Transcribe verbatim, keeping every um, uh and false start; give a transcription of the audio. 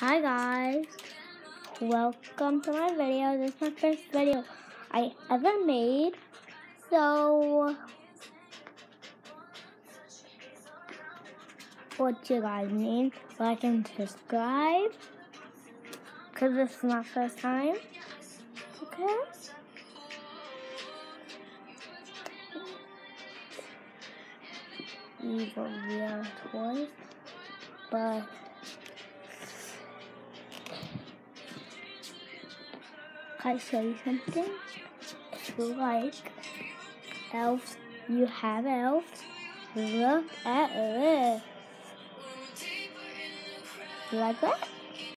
Hi guys, welcome to my video. This is my first video I ever made. So, what you guys need, like and subscribe, because this is my first time. Okay? These are real toys, but can I show you something? If you like elves, you have elves. Look at this. You like that?